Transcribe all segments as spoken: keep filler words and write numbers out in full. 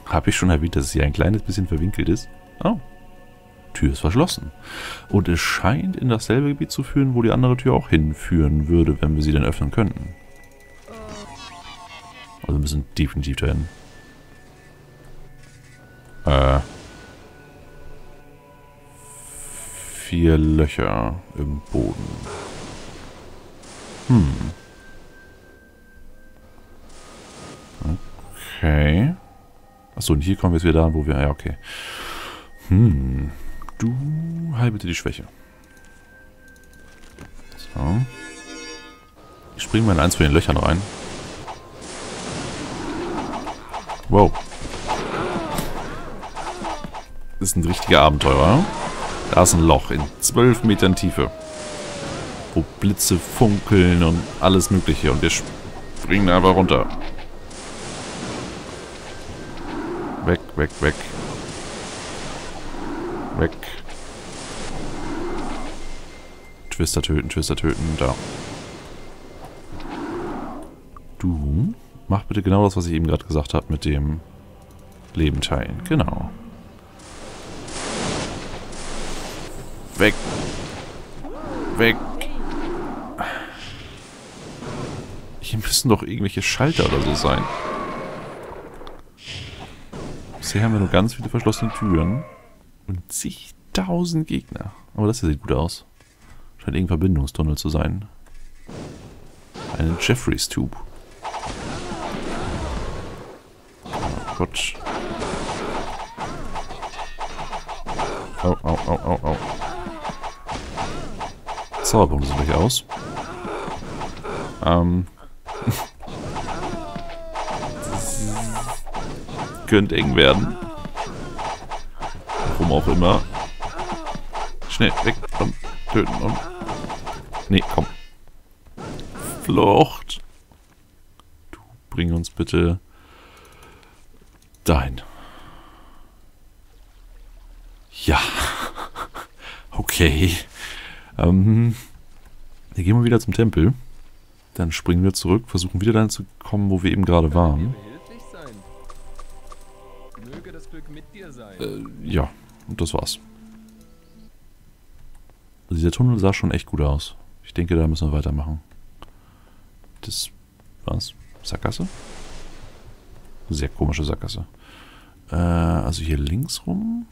Habe ich schon erwähnt, dass es hier ein kleines bisschen verwinkelt ist? Oh. Tür ist verschlossen. Und es scheint in dasselbe Gebiet zu führen, wo die andere Tür auch hinführen würde, wenn wir sie dann öffnen könnten. Also wir müssen definitiv dahin. Äh. Vier Löcher im Boden. Hm. Okay. Achso, und hier kommen wir jetzt wieder da, wo wir... Ja, okay. Hm. Du heil bitte die Schwäche. So. Ich springe mal in eins von den Löchern rein. Wow. Das ist ein richtiger Abenteurer. Da ist ein Loch in zwölf Metern Tiefe. Wo Blitze funkeln und alles Mögliche. Und wir springen einfach runter. Weg, weg, weg. Weg. Twister töten, Twister töten. Da. Du, mach bitte genau das, was ich eben gerade gesagt habe mit dem Leben teilen. Genau. Weg. Weg. Hier müssen doch irgendwelche Schalter oder so sein. Bisher haben wir nur ganz viele verschlossene Türen. Und zigtausend Gegner. Aber das hier sieht gut aus. Scheint irgendein Verbindungstunnel zu sein. Eine Jeffreys Tube. Oh Gott. Au, au, au, au, au. Zauberpunkte sind gleich aus. Ähm. Könnte eng werden. Warum auch immer. Schnell, weg, komm, töten und... Nee, komm. Flucht. Du, bring uns bitte dahin. Ja. Okay. Ähm, wir gehen mal wieder zum Tempel. Dann springen wir zurück, versuchen wieder dahin zu kommen, wo wir eben gerade waren. Äh, ja, und das war's. Also dieser Tunnel sah schon echt gut aus. Ich denke, da müssen wir weitermachen. Das... was? Sackgasse? Sehr komische Sackgasse. Äh, also hier links rum.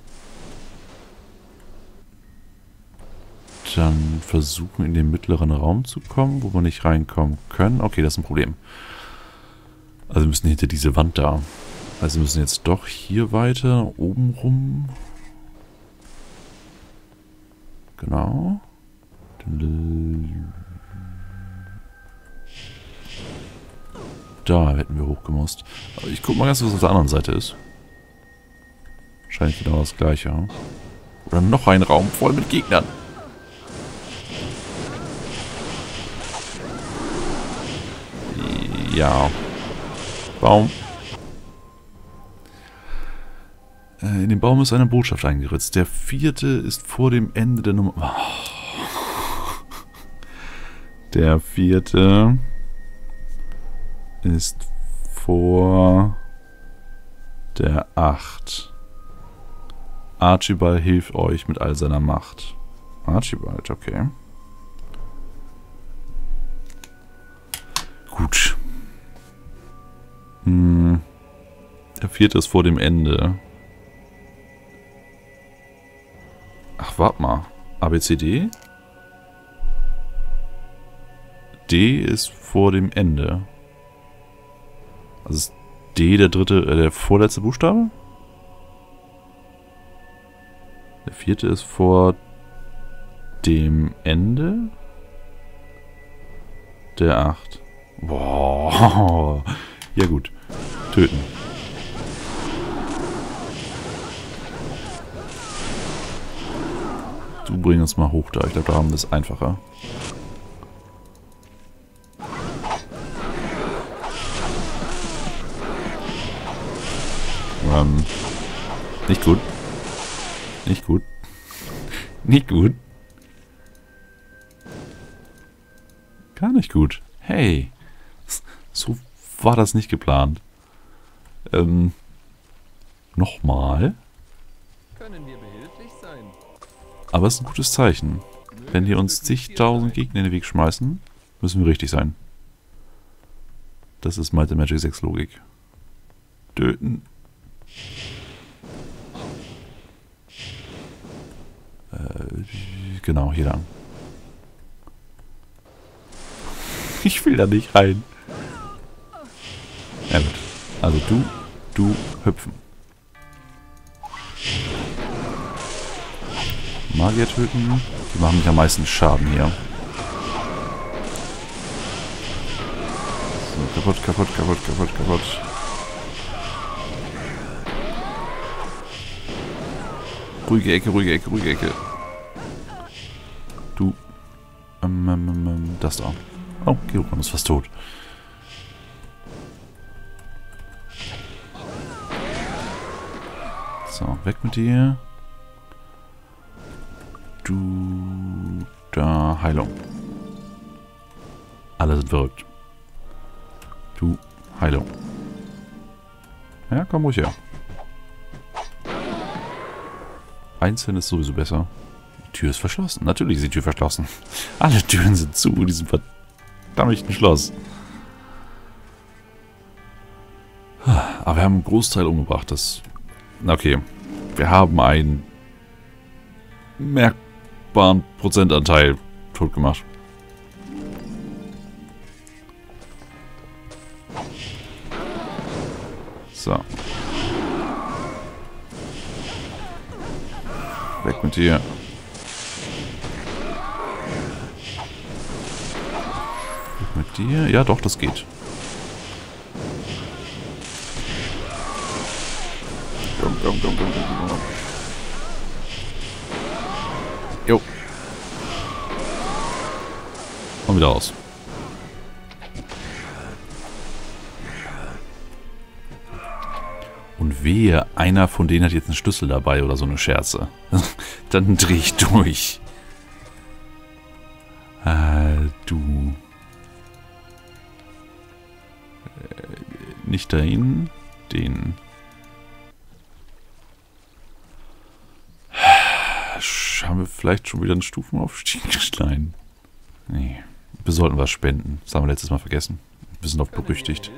Dann versuchen, in den mittleren Raum zu kommen, wo wir nicht reinkommen können. Okay, das ist ein Problem. Also wir müssen hinter diese Wand da. Also wir müssen jetzt doch hier weiter, oben rum. Genau. Da hätten wir hochgemusst. Aber ich guck mal ganz, was auf der anderen Seite ist. Wahrscheinlich genau das gleiche. Oder noch ein Raum voll mit Gegnern. Ja. Baum. Äh, in den Baum ist eine Botschaft eingeritzt. Der vierte ist vor dem Ende der Nummer... Oh. Der vierte ist vor der acht. Archibald hilft euch mit all seiner Macht. Archibald, okay. Gut. Hm. Der vierte ist vor dem Ende. Ach, warte mal. A, B, C, D? D ist vor dem Ende. Also ist D der dritte, äh, der vorletzte Buchstabe? Der vierte ist vor dem Ende der acht. Boah. Ja gut. Töten. Du bring uns mal hoch da. Ich glaube, da haben wir es einfacher. Ähm. Nicht gut. Nicht gut. Nicht gut. Gar nicht gut. Hey. So war das nicht geplant. Ähm. Nochmal. Können wir behilflich sein? Aber es ist ein gutes Zeichen. Wenn die uns zigtausend Gegner in den Weg schmeißen, müssen wir richtig sein. Das ist Might and Magic sechs Logik. Töten. Äh, genau, hier lang. Ich will da nicht rein. Ja gut. Also du, du, hüpfen. Magier töten. Die machen mich am meisten Schaden hier. So, kaputt, kaputt, kaputt, kaputt, kaputt. Ruhige Ecke, ruhige Ecke, ruhige Ecke. Du. Ähm, ähm, ähm, das da. Oh, Gerucham ist fast tot. So, weg mit dir. Du. Da. Heilung. Alle sind verrückt. Du. Heilung. Ja, komm ruhig her. Einzeln ist sowieso besser. Die Tür ist verschlossen. Natürlich ist die Tür verschlossen. Alle Türen sind zu in diesem verdammten Schloss. Aber wir haben einen Großteil umgebracht. Das. Okay. Wir haben einen merkbaren Prozentanteil tot gemacht. So. Weg mit dir. Weg mit dir. Ja, doch, das geht. Komm, komm, komm, komm, komm, komm. Jo. Und wieder raus. Und wehe, einer von denen hat jetzt einen Schlüssel dabei oder so eine Scherze. Dann dreh ich durch. Äh, du. Äh, nicht dahin. Den. Haben wir vielleicht schon wieder einen Stufenaufstieg? Nein. Nee. Wir sollten was spenden. Das haben wir letztes Mal vergessen. Wir sind oft berüchtigt.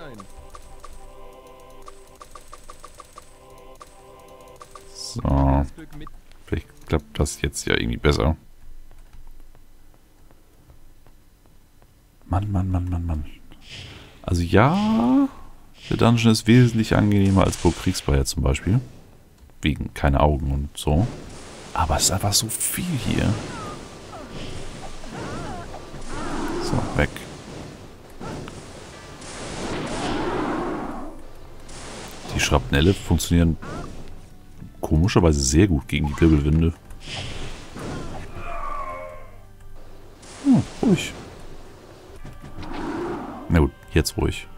So. Vielleicht klappt das jetzt ja irgendwie besser. Mann, Mann, Mann, Mann, Mann. Also ja, der Dungeon ist wesentlich angenehmer als Burg Kriegsbeier zum Beispiel. Wegen keine Augen und so. Aber es ist einfach so viel hier. So, weg. Die Schrapnelle funktionieren komischerweise sehr gut gegen die Wirbelwinde. Hm, ruhig. Na gut, jetzt ruhig.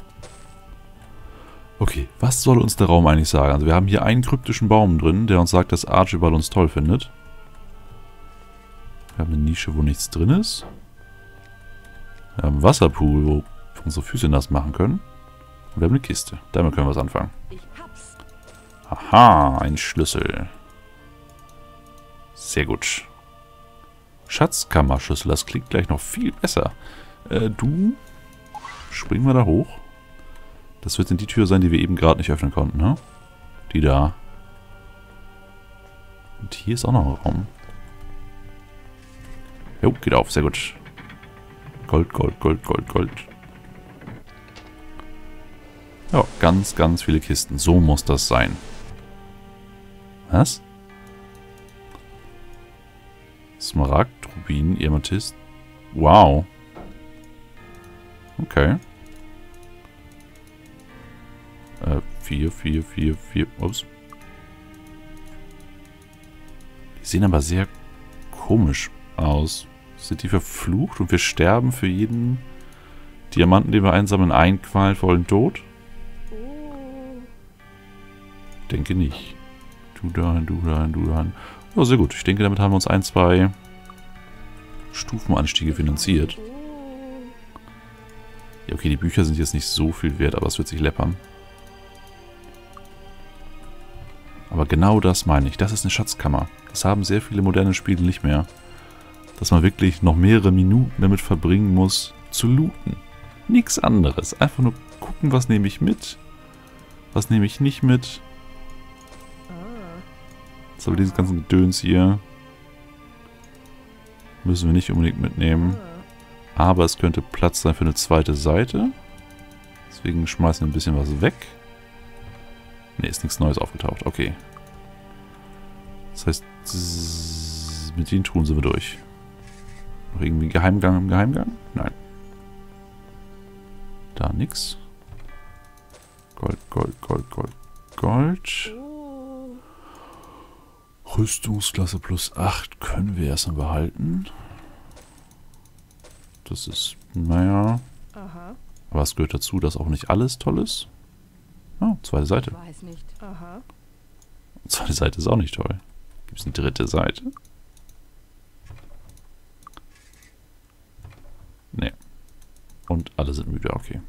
Okay, was soll uns der Raum eigentlich sagen? Also wir haben hier einen kryptischen Baum drin, der uns sagt, dass Archibald uns toll findet. Wir haben eine Nische, wo nichts drin ist. Wir haben einen Wasserpool, wo wir unsere Füße nass machen können. Und wir haben eine Kiste. Damit können wir was anfangen. Aha, ein Schlüssel. Sehr gut. Schatzkammerschlüssel, das klingt gleich noch viel besser. Äh, du, springen wir da hoch. Das wird in die Tür sein, die wir eben gerade nicht öffnen konnten, ne? Die da. Und hier ist auch noch ein Raum. Jo, geht auf, sehr gut. Gold, Gold, Gold, Gold, Gold. Ja, ganz, ganz viele Kisten. So muss das sein. Was? Smaragd, Rubin, Amethyst. Wow. Okay. Äh, vier, vier, vier, vier. Ups. Die sehen aber sehr komisch aus. Sind die verflucht und wir sterben für jeden Diamanten, den wir einsammeln, einen qualvollen Tod? Denke nicht. Du dahin, du dahin, du dahin. Oh, sehr gut. Ich denke, damit haben wir uns ein, zwei Stufenanstiege finanziert. Ja, okay, die Bücher sind jetzt nicht so viel wert, aber es wird sich läppern. genau das meine ich. Das ist eine Schatzkammer. Das haben sehr viele moderne Spiele nicht mehr. Dass man wirklich noch mehrere Minuten damit verbringen muss, zu looten. Nichts anderes. Einfach nur gucken, was nehme ich mit. Was nehme ich nicht mit. Jetzt aber dieses ganze Gedöns hier. Müssen wir nicht unbedingt mitnehmen. Aber es könnte Platz sein für eine zweite Seite. Deswegen schmeißen wir ein bisschen was weg. Ne, ist nichts Neues aufgetaucht. Okay. Das heißt, mit den Truhen sind wir durch. Noch irgendwie Geheimgang im Geheimgang? Nein. Da nix. Gold, Gold, Gold, Gold, Gold. Rüstungsklasse plus acht können wir erstmal behalten. Das ist, naja. Aha. Aber es gehört dazu, dass auch nicht alles toll ist. Oh, zweite Seite. Weiß nicht. Aha. Zweite Seite ist auch nicht toll. Gibt es eine dritte Seite? Nee. Und alle sind müde, okay.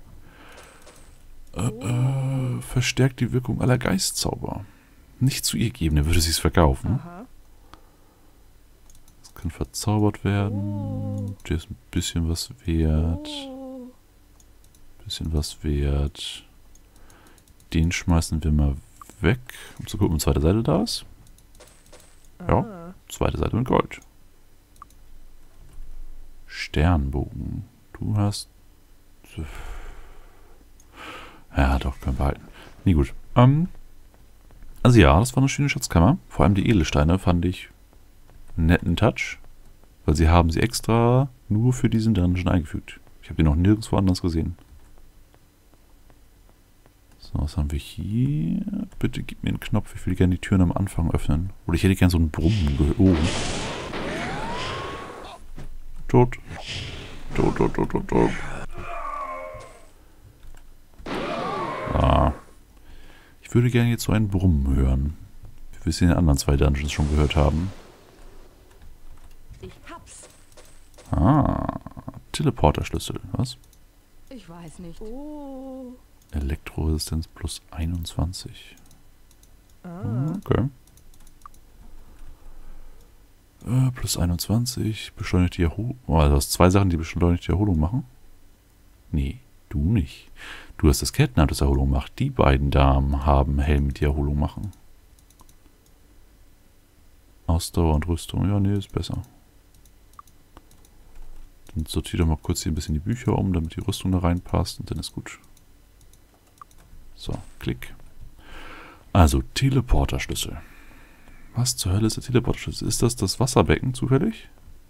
Äh, äh, verstärkt die Wirkung aller Geistzauber. Nicht zu ihr geben, dann würde sie es verkaufen. Aha. Das kann verzaubert werden. Der ist ein bisschen was wert. Bisschen was wert. Den schmeißen wir mal weg, um zu gucken, ob zweite Seite da ist. Ja, zweite Seite mit Gold. Sternbogen. Du hast... Ja, doch, können wir behalten. Nee, gut. Ähm, also ja, das war eine schöne Schatzkammer. Vor allem die Edelsteine fand ich einen netten Touch. Weil sie haben sie extra nur für diesen Dungeon eingefügt. Ich habe die noch nirgendwo anders gesehen. So, was haben wir hier? Bitte gib mir einen Knopf. Ich will gerne die Türen am Anfang öffnen. Oder ich hätte gerne so einen Brummen gehört. Oh. Tot. Tot, tot, tot, tot, tot. Ah. Ich würde gerne jetzt so einen Brummen hören. Wie wir es in den anderen zwei Dungeons schon gehört haben. Ich hab's. Ah. Teleporterschlüssel. Was? Ich weiß nicht. Oh. Elektroresistenz plus einundzwanzig. Ah. Okay. Äh, plus einundzwanzig. Beschleunigte Erholung. Oh, also das zwei Sachen, die beschleunigte Erholung machen? Nee, du nicht. Du hast das Kettenhand, das Erholung macht. Die beiden Damen haben Helme, die Erholung machen. Ausdauer und Rüstung. Ja, nee, ist besser. Dann sortiere doch mal kurz hier ein bisschen die Bücher um, damit die Rüstung da reinpasst und dann ist gut. So, klick. Also, Teleporterschlüssel. Was zur Hölle ist der Teleporterschlüssel? Ist das das Wasserbecken zufällig?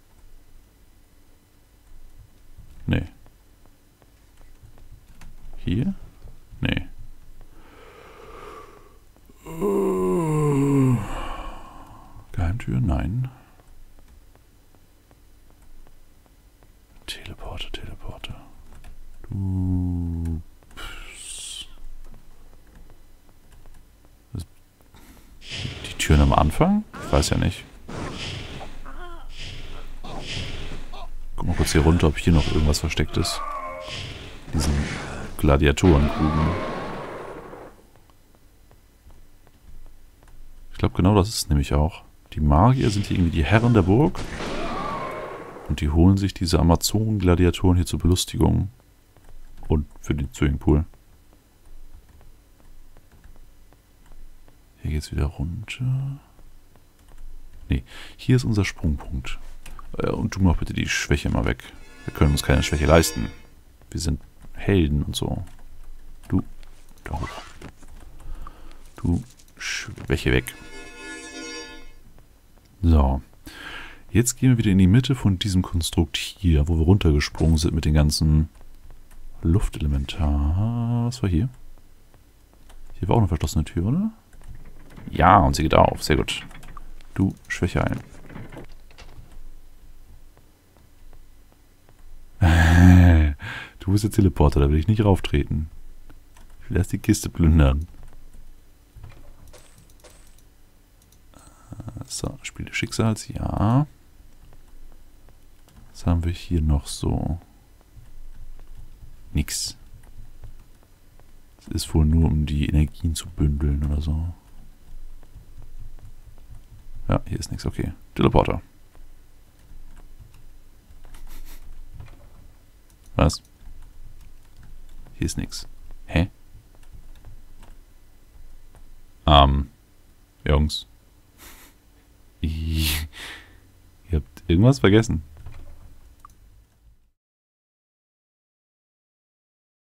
Nee. Hier? Nee. Uh, Geheimtür? Nein. Teleporter, Teleporter. Du... Die Türen am Anfang? Ich weiß ja nicht. Guck mal kurz hier runter, ob hier noch irgendwas versteckt ist. Diesen Gladiatorenkrugen. Ich glaube, genau das ist es nämlich auch. Die Magier sind hier irgendwie die Herren der Burg. Und die holen sich diese Amazonen-Gladiatoren hier zur Belustigung. Und für den Swimmingpool. Hier geht's wieder runter. Nee, hier ist unser Sprungpunkt. Und du mach bitte die Schwäche mal weg. Wir können uns keine Schwäche leisten. Wir sind Helden und so. Du, da hoch. Du, Schwäche weg. So. Jetzt gehen wir wieder in die Mitte von diesem Konstrukt hier, wo wir runtergesprungen sind mit den ganzen Luftelementar. Was war hier? Hier war auch eine verschlossene Tür, oder? Ja, und sie geht auf. Sehr gut. Du, Schwäche ein. Du bist der Teleporter, da will ich nicht rauftreten. Ich will erst die Kiste plündern. So, Spiel des Schicksals, ja. Was haben wir hier noch so? Nix. Es ist wohl nur, um die Energien zu bündeln oder so. Ja, hier ist nichts. Okay. Teleporter. Was? Hier ist nichts. Hä? Ähm. Jungs. Ihr habt irgendwas vergessen.